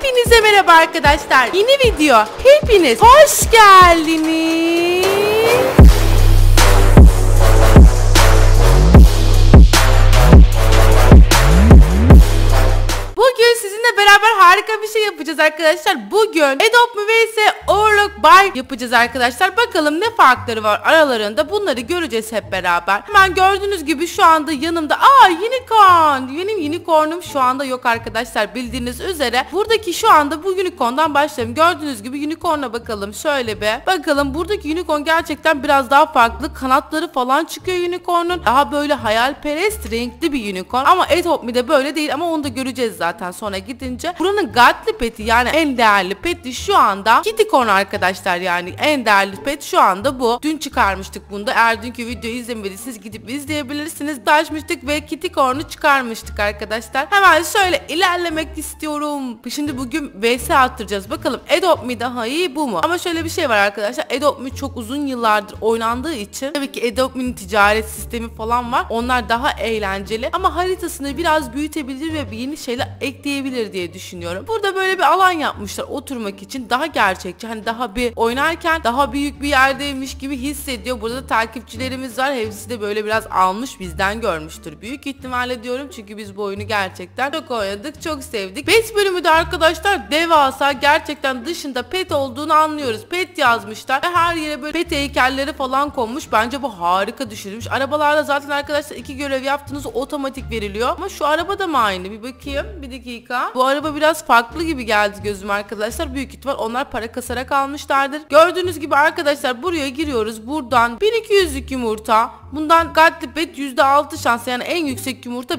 Hepinize merhaba arkadaşlar. Yeni video. Hepiniz hoş geldiniz. Bugün sizinle beraber harika bir şey yapacağız arkadaşlar. Bugün Adopt Me vs Overlock Buy yapacağız arkadaşlar. Bakalım ne farkları var aralarında, bunları göreceğiz hep beraber. Hemen gördüğünüz gibi şu anda yanımda unicorn. Benim unicornum şu anda yok arkadaşlar, bildiğiniz üzere. Buradaki şu anda bu unicorn'dan başlayalım. Gördüğünüz gibi unicorn'a bakalım. Şöyle bir bakalım, buradaki unicorn gerçekten biraz daha farklı. Kanatları falan çıkıyor unicorn'un. Daha böyle hayalperest, renkli bir unicorn. Ama Adopt Me'de böyle değil, ama onu da göreceğiz zaten sonra gidince. Buranın Godly Pet'i, yani en değerli pet'i şu anda Kittycorn arkadaşlar, yani en değerli pet şu anda bu. Dün çıkarmıştık bunu da. Eğer dünkü videoyu izlemediyseniz gidip izleyebilirsiniz. Açmıştık ve Kittycorn'u çıkarmıştık arkadaşlar. Hemen şöyle ilerlemek istiyorum. Şimdi bugün vs attıracağız. Bakalım Adopt Me daha iyi, bu mu? Ama şöyle bir şey var arkadaşlar. Adopt Me çok uzun yıllardır oynandığı için tabii ki Adopt Me'nin ticaret sistemi falan var. Onlar daha eğlenceli. Ama haritasını biraz büyütebilir ve yeni şeyler ekleyebilir diye düşünüyorum. Burada böyle bir alan yapmışlar oturmak için. Daha gerçekçi. Hani daha bir oynarken daha büyük bir yerdeymiş gibi hissediyor. Burada da takipçilerimiz var. Hepsi de böyle biraz almış, bizden görmüştür büyük ihtimalle diyorum. Çünkü biz bu oyunu gerçekten çok oynadık. Çok sevdik. Pet bölümü de arkadaşlar devasa. Gerçekten dışında pet olduğunu anlıyoruz. Pet yazmışlar. Ve her yere böyle pet heykelleri falan konmuş. Bence bu harika düşünülmüş. Arabalarda zaten arkadaşlar 2 görev yaptığınız otomatik veriliyor. Ama şu araba da mı aynı? Bir bakayım. Bir dakika. Bu araba biraz farklı gibi geldi gözüme arkadaşlar. Büyük ihtimal onlar para kasarak almışlardır. Gördüğünüz gibi arkadaşlar buraya giriyoruz. Buradan 1200'lük yumurta. Bundan Godly Pet %6 şans, yani en yüksek yumurta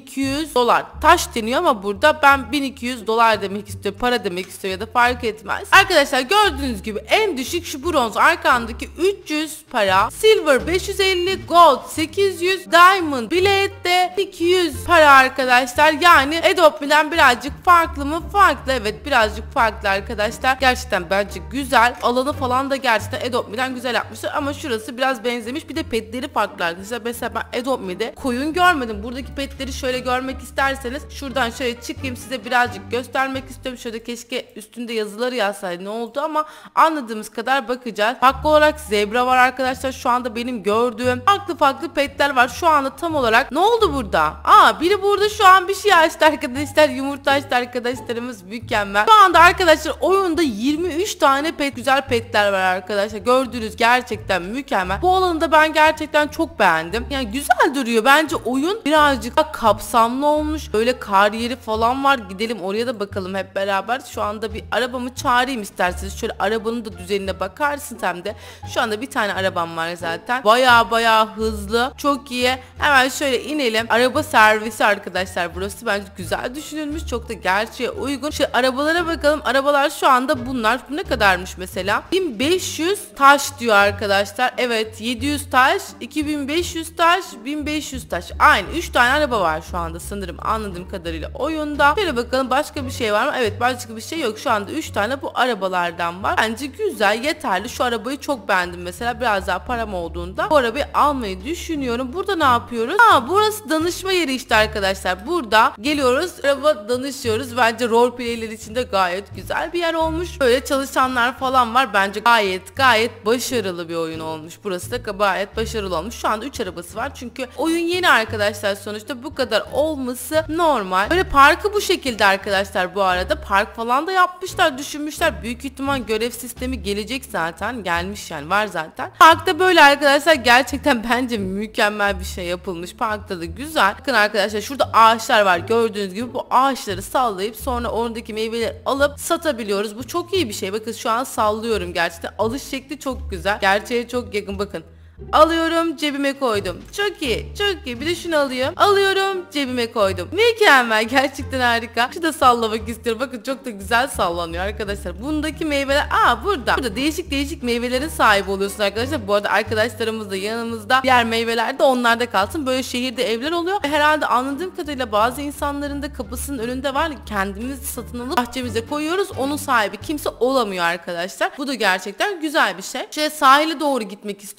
$1200. Taş deniyor ama burada ben $1200 demek istiyorum. Para demek istiyor ya da fark etmez. Arkadaşlar gördüğünüz gibi en düşük şu bronz, arkandaki 300 para. Silver 550, gold 800, diamond bilet de 200 para arkadaşlar. Yani Adopt Me'den birazcık farklı mı? Farklı, evet, birazcık farklı arkadaşlar. Gerçekten bence güzel. Alanı falan da gerçekten Adopt Me'den güzel yapmışlar ama şurası biraz benzemiş. Bir de petleri farklı arkadaşlar. Mesela ben Adopt Me'de koyun görmedim. Buradaki petleri şöyle görmek isterseniz şuradan şöyle çıkayım, size birazcık göstermek istiyorum. Şöyle keşke üstünde yazıları yazsaydı, ne oldu, ama anladığımız kadar bakacağız. Farklı olarak zebra var arkadaşlar. Şu anda benim gördüğüm farklı petler var. Şu anda tam olarak ne oldu burada? Biri burada şu an bir şey açtı arkadaşlar. Yumurta açtı arkadaşlarımız, mükemmel. Şu anda arkadaşlar oyunda 23 tane pet, güzel petler var arkadaşlar. Gördüğünüz gerçekten mükemmel. Bu alanı da ben gerçekten çok beğendim. Yani güzel duruyor. Bence oyun birazcık daha kapsamlı olmuş. Böyle kar yeri falan var. Gidelim oraya da bakalım hep beraber. Şu anda bir arabamı çağırayım isterseniz. Şöyle arabanın da düzenine bakarsın hem de. Şu anda bir tane arabam var zaten. Baya hızlı. Çok iyi. Hemen şöyle inelim. Araba servisi arkadaşlar burası. Bence güzel düşünülmüş. Çok da gerçeğe uygun. Şu arabalara bakalım. Arabalar şu anda bunlar. Bu ne kadarmış mesela? 1500 taş diyor arkadaşlar. Evet, 700 taş, 2500 taş, 1500 taş. Aynı 3 tane araba var şu anda sanırım, anladığım kadarıyla oyunda. Şöyle bakalım, başka bir şey var mı? Evet, başka bir şey yok. Şu anda 3 tane bu arabalardan var. Bence güzel, yeterli. Şu arabayı çok beğendim mesela. Biraz daha param olduğunda bu arabayı almayı düşünüyorum. Burada ne yapıyoruz? Burası danışma yeri işte arkadaşlar. Burada geliyoruz, araba danışıyoruz. Bence roleplay'ler için de gayet güzel bir yer olmuş. Böyle çalışanlar falan var. Bence gayet başarılı bir oyun olmuş. Burası da gayet başarılı olmuş. Şu anda 3 arabası var. Çünkü oyun yeni arkadaşlar, sonuçta bu kadar olması normal. Böyle parkı bu şekilde arkadaşlar bu arada. Park falan da yapmışlar, düşünmüşler. Büyük ihtimal görev sistemi gelecek zaten. Gelmiş yani, var zaten. Parkta böyle arkadaşlar, gerçekten bence mükemmel bir şey yapılmış. Parkta da güzel. Bakın arkadaşlar, şurada ağaçlar var. Gördüğünüz gibi bu ağaçları sallayıp sonra oradaki meyveleri alıp satabiliyoruz. Bu çok iyi bir şey. Bakın şu an sallıyorum gerçekten. Alış şekli çok güzel. Gerçeğe çok yakın, bakın. Alıyorum, cebime koydum. Çok iyi, çok iyi. Bir de şunu alıyorum. Alıyorum, cebime koydum. Mükemmel, gerçekten harika. Şu da sallamak istiyorum. Bakın çok da güzel sallanıyor arkadaşlar. Bundaki meyveler, burada değişik meyvelerin sahibi oluyorsun arkadaşlar. Bu arada arkadaşlarımız da yanımızda. Diğer meyveler de onlarda kalsın. Böyle şehirde evler oluyor. Herhalde anladığım kadarıyla bazı insanların da kapısının önünde var. Kendimiz satın alıp bahçemize koyuyoruz. Onun sahibi kimse olamıyor arkadaşlar. Bu da gerçekten güzel bir şey. Sahile doğru gitmek istiyorum. Size bir şey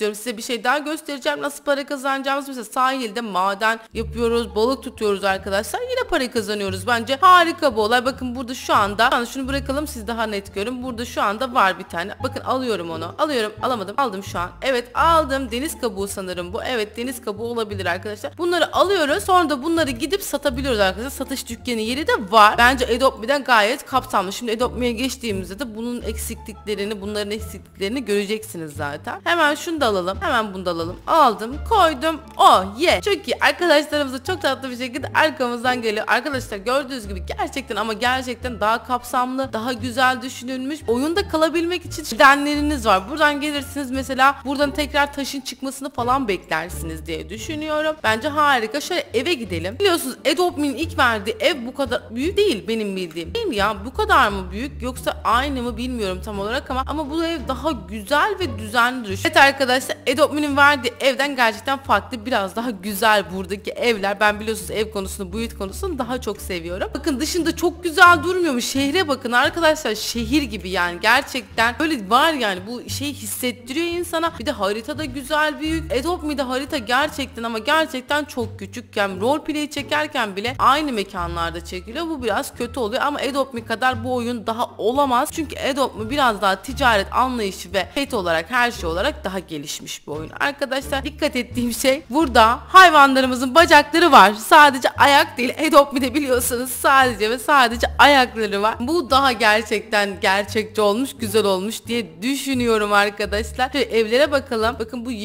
şey daha göstereceğim. Nasıl para kazanacağımız, mesela sahilde maden yapıyoruz, balık tutuyoruz arkadaşlar. Yine para kazanıyoruz. Bence harika bu olay. Bakın burada şu anda şunu bırakalım siz daha net görün. Burada şu anda var bir tane. Bakın alıyorum onu. Alıyorum. Alamadım. Aldım şu an. Evet aldım. Deniz kabuğu sanırım bu. Evet deniz kabuğu olabilir arkadaşlar. Bunları alıyoruz. Sonra da bunları gidip satabiliyoruz arkadaşlar. Satış dükkanı yeri de var. Bence Adopt.me'den gayet kapsamlı. Şimdi Adopt.me'ye geçtiğimizde de bunun eksikliklerini, bunların eksikliklerini göreceksiniz zaten. Hemen şunu da alalım. Hemen bunu da alalım. Aldım. Koydum. Oh yeah. Çok iyi. Arkadaşlarımız da çok tatlı bir şekilde arkamızdan geliyor. Arkadaşlar gördüğünüz gibi gerçekten ama gerçekten daha kapsamlı, daha güzel düşünülmüş. Oyunda kalabilmek için nedenleriniz var. Buradan gelirsiniz mesela, buradan tekrar taşın çıkmasını falan beklersiniz diye düşünüyorum. Bence harika. Şöyle eve gidelim. Biliyorsunuz Adopt.me'nin ilk verdiği ev bu kadar büyük değil benim bildiğim. Değil ya, bu kadar mı büyük yoksa aynı mı bilmiyorum tam olarak ama bu ev daha güzel ve düzenli duruyor. Evet arkadaşlar, Adopt.me'nin verdiği evden gerçekten farklı, biraz daha güzel buradaki evler. Ben biliyorsunuz ev konusunu, boyut konusunu daha çok seviyorum. Bakın dışında çok güzel durmuyor mu? Şehre bakın arkadaşlar, şehir gibi yani, gerçekten böyle var yani, bu şeyi hissettiriyor insana. Bir de harita da güzel, büyük. Adopt.me'de harita gerçekten ama gerçekten çok küçük. Yani roleplay çekerken bile aynı mekanlarda çekiliyor. Bu biraz kötü oluyor ama Adopt.me kadar bu oyun daha olamaz. Çünkü Adopt.me biraz daha ticaret anlayışı ve pet olarak, her şey olarak daha gelişmiş bir oyun. Arkadaşlar dikkat ettiğim şey, burada hayvanlarımızın bacakları var. Sadece ayak değil. Adopt.me'de biliyorsunuz sadece ve sadece ayakları var. Bu daha gerçekten gerçekçi olmuş, güzel olmuş diye düşünüyorum arkadaşlar. Şöyle evlere bakalım. Bakın bu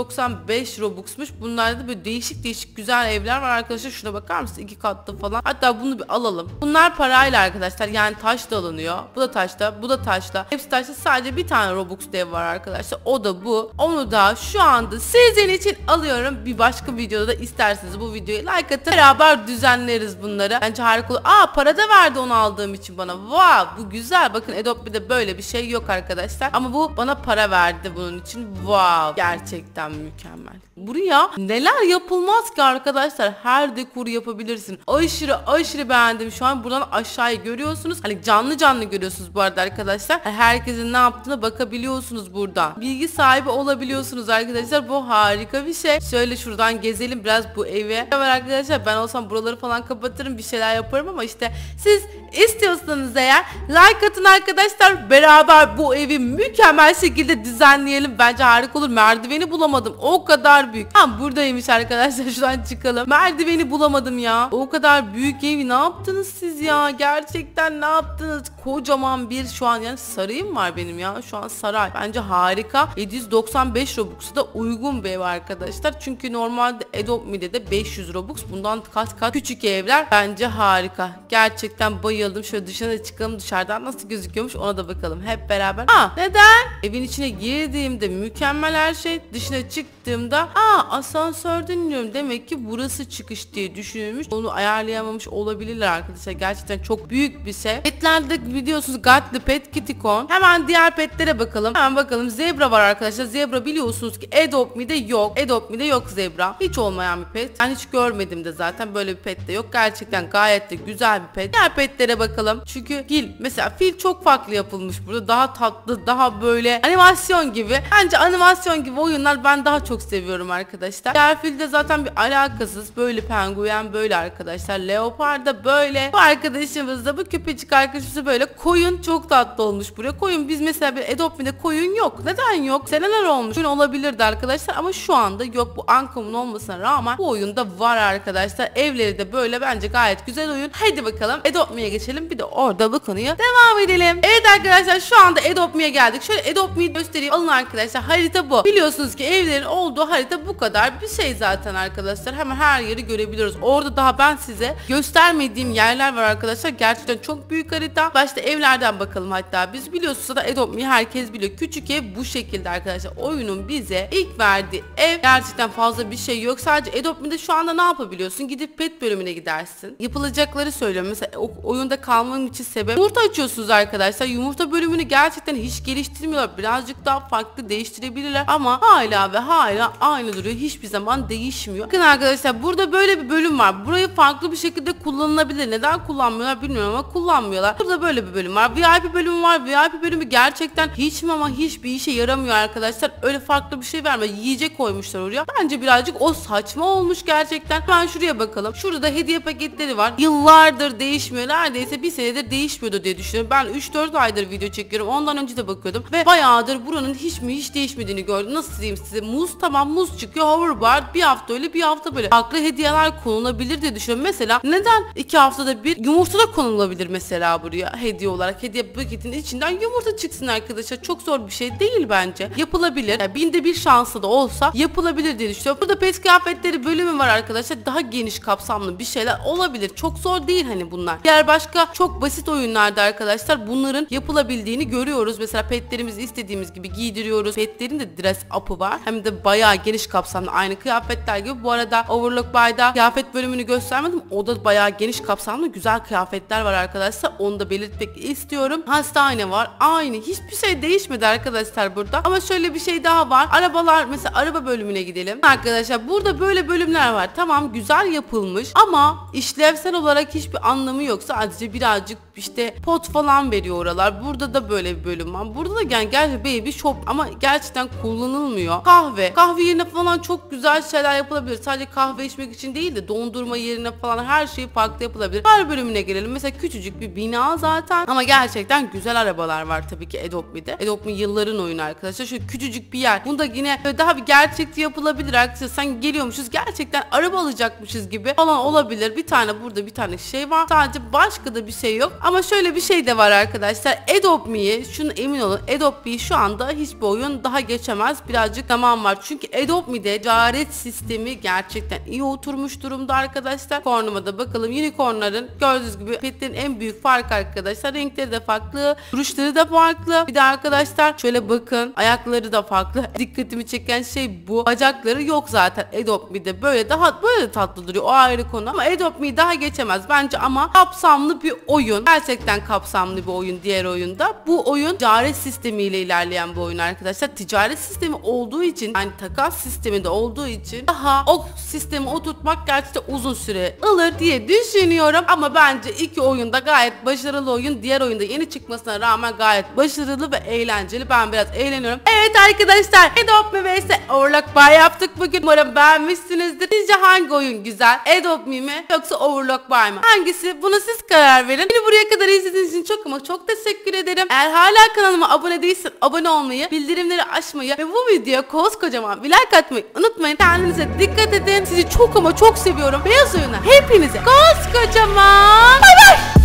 795 Robux'muş. Bunlarda da böyle değişik değişik güzel evler var arkadaşlar. Şuna bakar mısınız? 2 katlı falan. Hatta bunu bir alalım. Bunlar parayla arkadaşlar. Yani taş da alınıyor. Bu da taşta. Bu da taşta. Hepsi taşta. Sadece bir tane Robux ev var arkadaşlar. O da bu. Onu da şu anda sizin için alıyorum. Bir başka videoda da isterseniz bu videoyu like atın. Beraber düzenleriz bunları. Bence harika olur. Aa, para da verdi onu aldığım için bana. Wow, bu güzel. Bakın Adopt.me'de böyle bir şey yok arkadaşlar. Ama bu bana para verdi bunun için. Wow, gerçekten mükemmel. Buraya neler yapılmaz ki arkadaşlar. Her dekoru yapabilirsin. Aşırı beğendim şu an. Buradan aşağıyı görüyorsunuz. Hani canlı görüyorsunuz bu arada arkadaşlar. Herkesin ne yaptığına bakabiliyorsunuz burada. Bilgi sahibi olabiliyorsunuz arkadaşlar. Bu harika bir şey. Şöyle şuradan gezelim biraz bu evi. Evet arkadaşlar, ben olsam buraları falan kapatırım, bir şeyler yaparım ama işte siz istiyorsanız eğer like atın arkadaşlar. Beraber bu evi mükemmel şekilde düzenleyelim. Bence harika olur. Merdiveni bulamadım. O kadar büyük. Ha, buradaymış arkadaşlar. Şuradan çıkalım. Merdiveni bulamadım ya. O kadar büyük evi ne yaptınız siz ya? Gerçekten ne yaptınız? Kocaman bir, şu an yani sarayım var benim ya. Şu an saray. Bence harika. 795 Robux'a da uygun bir ev arkadaşlar. Çünkü normalde Adopt.me'de de 500 Robux. Bundan kat küçük evler. Bence harika. Gerçekten bayıldım. Şöyle dışarı çıkalım. Dışarıdan nasıl gözüküyormuş ona da bakalım hep beraber. Neden? Evin içine girdiğimde mükemmel her şey. Dışına çıktığımda asansörden iniyorum. Demek ki burası çıkış diye düşünülmüş. Onu ayarlayamamış olabilirler arkadaşlar. Gerçekten çok büyük bir şey. Petlerde biliyorsunuz Got the Pet Kittycon. Hemen diğer petlere bakalım. Hemen bakalım. Zebra var arkadaşlar. Zebra biliyorsunuz ki Adopt.me'de yok. Adopt.me'de yok zebra. Hiç olmayan bir pet. Ben hiç görmedim de zaten, böyle bir pet de yok. Gerçekten gayet de güzel bir pet. Diğer petlere bakalım. Çünkü fil, mesela fil çok farklı yapılmış burada. Daha tatlı, daha böyle animasyon gibi. Bence animasyon gibi oyunlar ben daha çok seviyorum arkadaşlar. Diğer filde zaten bir alakasız. Böyle penguen böyle arkadaşlar. Leopar da böyle. Bu arkadaşımız da, bu köpecik arkadaşımız da böyle. Koyun çok tatlı olmuş buraya. Koyun, biz mesela bir Adopt.me'de koyun yok. Neden yok? Seneler olmuş. Koyun olabilirdi arkadaşlar ama şu anda yok. Bu uncommon olmasına rağmen bu oyunda var arkadaşlar. Evleri de böyle, bence gayet güzel oyun. Hadi bakalım Adopt.me'ye geçelim. Bir de orada bu konuya devam edelim. Evet arkadaşlar, şu anda Adopt.me'ye geldik. Şöyle Adopt.me'yi göstereyim. Alın arkadaşlar, harita bu. Biliyorsunuz ki evlerin olduğu harita bu kadar bir şey zaten arkadaşlar. Hemen her yeri görebiliyoruz. Orada daha ben size göstermediğim yerler var arkadaşlar. Gerçekten çok büyük harita. Başta evlerden bakalım hatta. Biz biliyorsunuz da Adopt.me'yi herkes biliyor. Küçük ev bu şekilde arkadaşlar. Oyunun bize ilk verdiği ev, gerçekten fazla bir şey yok. Sadece Adopt.me'de şu anda ne yapabiliyorsun? Gidip pet bölümüne gidersin. Yapılacakları söylüyorum. Mesela oyunda kalmanın için sebep, yumurta açıyorsunuz arkadaşlar. Yumurta bölümünü gerçekten hiç geliştirmiyorlar. Birazcık daha farklı değiştirebilirler ama hala ve hala aynı duruyor. Hiçbir zaman değişmiyor. Bakın arkadaşlar, burada böyle bir bölüm var. Burayı farklı bir şekilde kullanılabilir. Neden kullanmıyorlar bilmiyorum ama kullanmıyorlar. Burada böyle bir bölüm var. VIP bölümü var. VIP bölümü gerçekten hiç mi ama hiçbir işe yaramıyor arkadaşlar. Öyle farklı farklı bir şey vermiyor. Yiyecek koymuşlar oraya. Bence birazcık o saçma olmuş gerçekten. Hemen şuraya bakalım. Şurada da hediye paketleri var. Yıllardır değişmiyor. Neredeyse bir senedir değişmiyordu diye düşünüyorum. Ben 3-4 aydır video çekiyorum. Ondan önce de bakıyordum. Ve bayağıdır buranın hiç değişmediğini gördüm. Nasıl diyeyim size? Muz, tamam muz çıkıyor. Hoverboard bir hafta öyle bir hafta böyle. Farklı hediyeler konulabilir diye düşünüyorum. Mesela neden 2 haftada bir yumurta da konulabilir mesela buraya hediye olarak. Hediye paketinin içinden yumurta çıksın arkadaşlar. Çok zor bir şey değil bence. Yapılabilir. Yani binde bir şansı da olsa yapılabilir diye düşünüyorum. Burada pet kıyafetleri bölümü var arkadaşlar. Daha geniş kapsamlı bir şeyler olabilir. Çok zor değil hani bunlar. Diğer başka çok basit oyunlarda arkadaşlar bunların yapılabildiğini görüyoruz. Mesela petlerimizi istediğimiz gibi giydiriyoruz. Petlerin de dress up'ı var. Hem de bayağı geniş kapsamlı. Aynı kıyafetler gibi. Bu arada Overlook Buy'da kıyafet bölümünü göstermedim. O da bayağı geniş kapsamlı güzel kıyafetler var arkadaşlar. Onu da belirtmek istiyorum. Hastane var. Aynı. Hiçbir şey değişmedi arkadaşlar burada. Ama şöyle bir şey daha var. Arabalar, mesela araba bölümüne gidelim. Arkadaşlar burada böyle bölümler var. Tamam, güzel yapılmış ama işlevsel olarak hiçbir anlamı yok. Sadece birazcık işte pot falan veriyor oralar. Burada da böyle bir bölüm var. Burada da yani gerçi baby shop ama gerçekten kullanılmıyor. Kahve yerine falan çok güzel şeyler yapılabilir. Sadece kahve içmek için değil de dondurma yerine falan her şey farklı yapılabilir. Her bölümüne gelelim. Mesela küçücük bir bina zaten ama gerçekten güzel arabalar var tabii ki Adopt Me'de. Adopt Me yılların oyunu arkadaşlar. Şu küçücük bir yer. Bunda yine daha bir gerçekçi yapılabilir arkadaşlar. Sanki geliyormuşuz gerçekten araba alacakmışız gibi falan olabilir. Bir tane burada bir tane şey var. Sadece başka da bir şey yok. Ama şöyle bir şey de var arkadaşlar. Adopt Me'yi, şunu emin olun, Adopt Me'yi şu anda hiçbir oyun daha geçemez. Birazcık zaman var. Çünkü Adopt Me'de ticaret sistemi gerçekten iyi oturmuş durumda arkadaşlar. Kornuma da bakalım. Unicornların gördüğünüz gibi petlerin en büyük farkı arkadaşlar. Renkleri de farklı. Duruşları da farklı. Bir de arkadaşlar şöyle bakın. Ayakları da farklı. Dikkatimi çeken şey bu. Bacakları yok zaten Adopt Me'de. Böyle de tatlı duruyor. O ayrı konu ama Adopt Me'yi daha geçemez bence ama kapsamlı bir oyun. Gerçekten kapsamlı bir oyun diğer oyunda. Bu oyun ticaret sistemiyle ilerleyen bir oyun arkadaşlar. Ticaret sistemi olduğu için, yani takas sistemi de olduğu için daha o sistemi oturtmak gerçekten uzun süre alır diye düşünüyorum. Ama bence iki oyunda gayet başarılı oyun. Diğer oyunda yeni çıkmasına rağmen gayet başarılı ve eğlenceli. Ben biraz eğleniyorum. Evet arkadaşlar, Adopt Me vs Overlook Buy yaptık bugün. Umarım beğenmişsinizdir. Sizce hangi oyun güzel? Adopt Me mi yoksa Overlook Buy mı? Hangisi? Bunu siz karar verin. Beni buraya kadar izlediğiniz için çok ama çok teşekkür ederim. Eğer hala kanalıma abone değilsen abone olmayı, bildirimleri açmayı ve bu videoya koskocaman bir like atmayı unutmayın. Kendinize dikkat edin. Sizi çok ama çok seviyorum. Beyaz oyuna hepinize koskocaman bay bay.